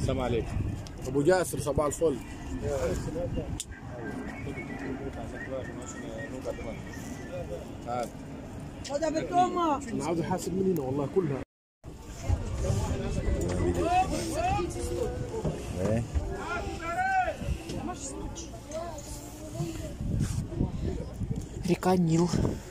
السلام عليكم. ابو جاسر صباح الفل. هذا بالتومه انا عاوز احاسب من هنا والله كلها. Река Нил.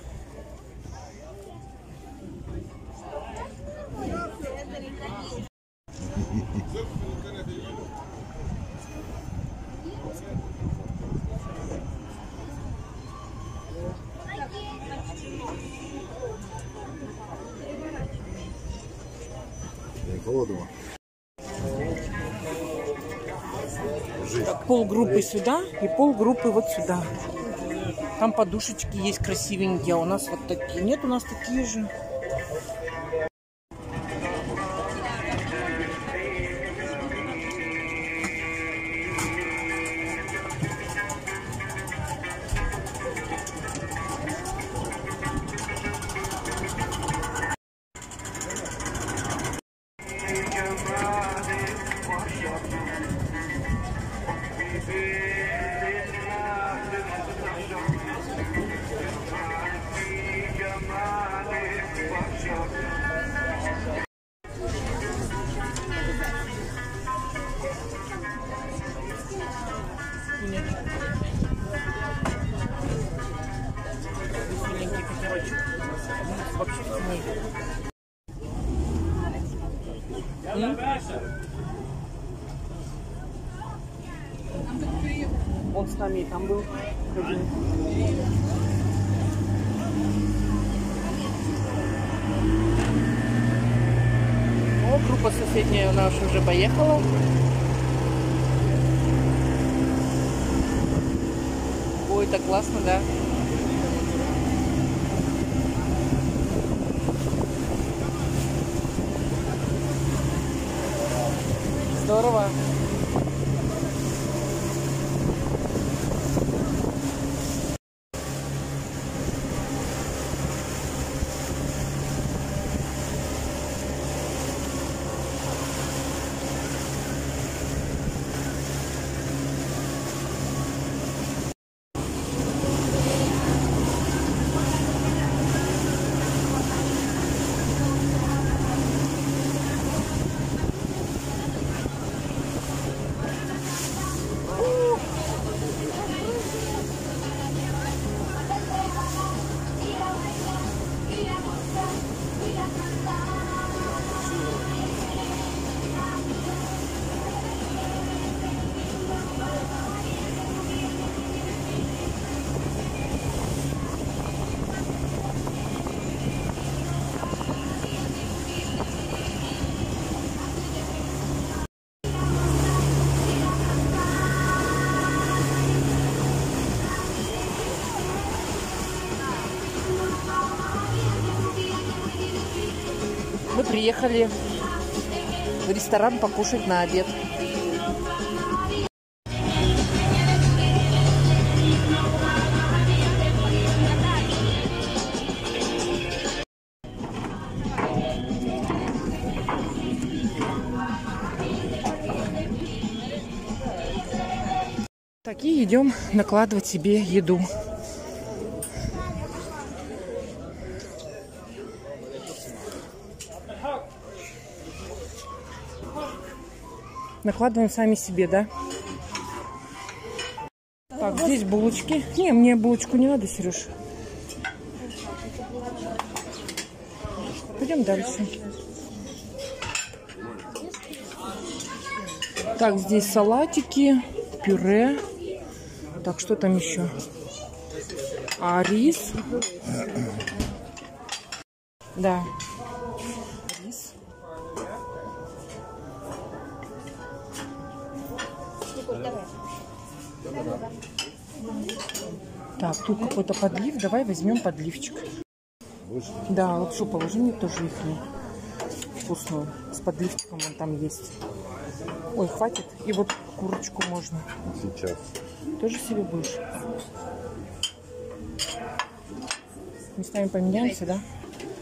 Так, полгруппы сюда и полгруппы вот сюда. Там подушечки есть красивенькие, а у нас вот такие. Нет, у нас такие же. Веселенький катерочек. Вообще вкусный. Он с нами и там был. О, группа соседняя у нас уже поехала. Ой, так классно, да? Здорово. Мы приехали в ресторан покушать на обед. Так, и идем накладывать себе еду. Накладываем сами себе, да? Так, здесь булочки. Не, мне булочку не надо, Сереж. Пойдем дальше. Так, здесь салатики, пюре. Так, что там еще? А, рис. Да. Рис. Так, тут какой-то подлив. Давай возьмем подливчик. Да, лапшу положи, мне тоже их вкусную. С подливчиком он там есть. Ой, хватит. И вот курочку можно. Сейчас. Тоже себе будешь? Местами поменяемся, да?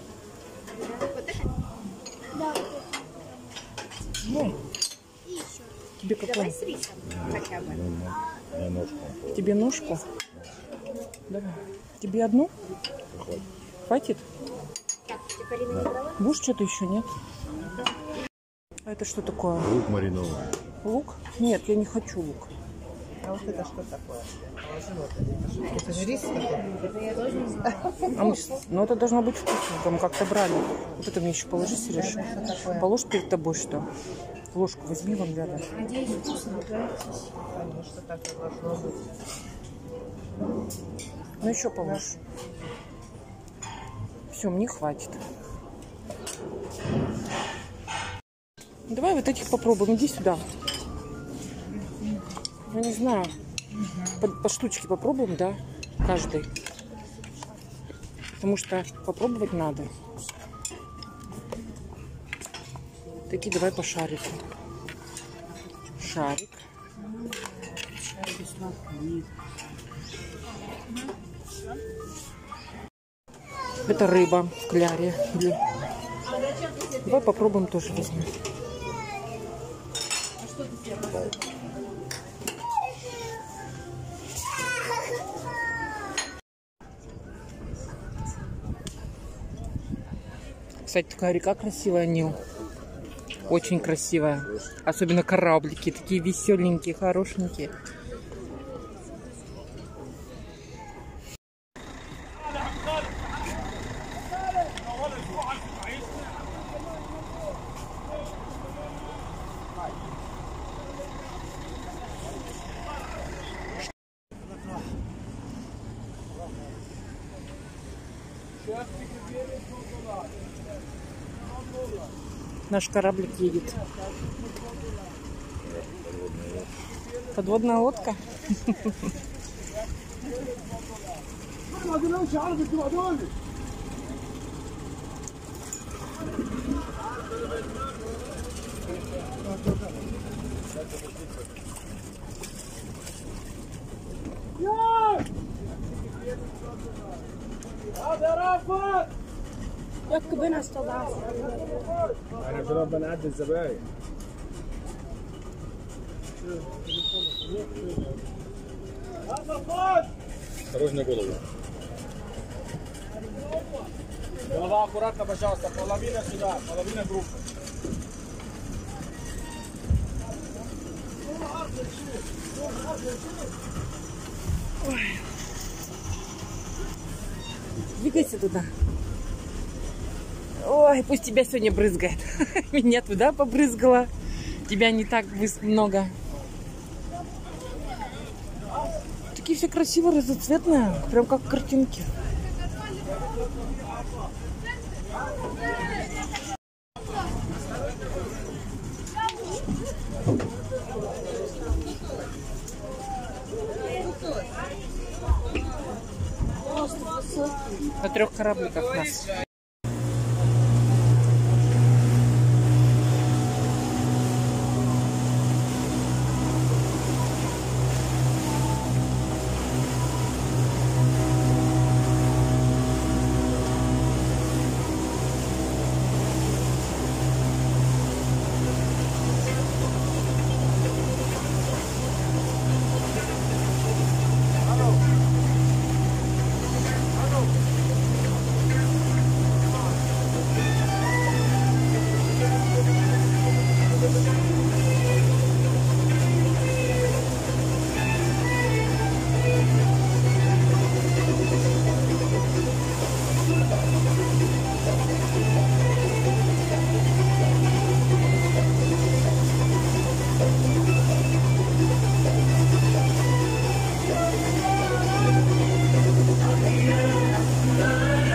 Ну. Тебе какой? Давай с рисом хотя бы. На ножку. Тебе ножку? Давай. Тебе одну? Хватит? Так, ты Карина не брала? Будешь что-то еще, нет? А это что такое? Лук маринованный. Лук? Нет, я не хочу лук. А вот это что такое? Это же рис такой. Ну это должно быть вкусно, там как-то брали. Вот это мне еще положи, Сереж. Положь перед тобой что? Ложку возьми вон рядом. Надеюсь, вкусно. Конечно, так и должно быть. Ну еще положь. Все, мне хватит. Давай вот этих попробуем. Иди сюда. Я не знаю. По штучке попробуем, да? Каждый. Потому что попробовать надо. Такие давай по шарику. Шарик. Это рыба в кляре. Давай попробуем тоже возьмем. Кстати, такая река красивая, Нил. Очень красивая. Особенно кораблики. Такие веселенькие, хорошенькие. Наш кораблик едет. Подводная лодка. Yok ben hastalığa. احنا شباب بنعدي الزباين. Осторожно голову. Голова аккуратно, пожалуйста. Половина сюда, половина группы. Двигайся туда. Ой, пусть тебя сегодня брызгает. Меня туда побрызгала. Тебя не так много. Такие все красивые, разноцветные. Прям как картинки. На 3 корабликах нас.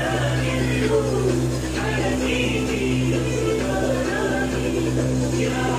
Yeah.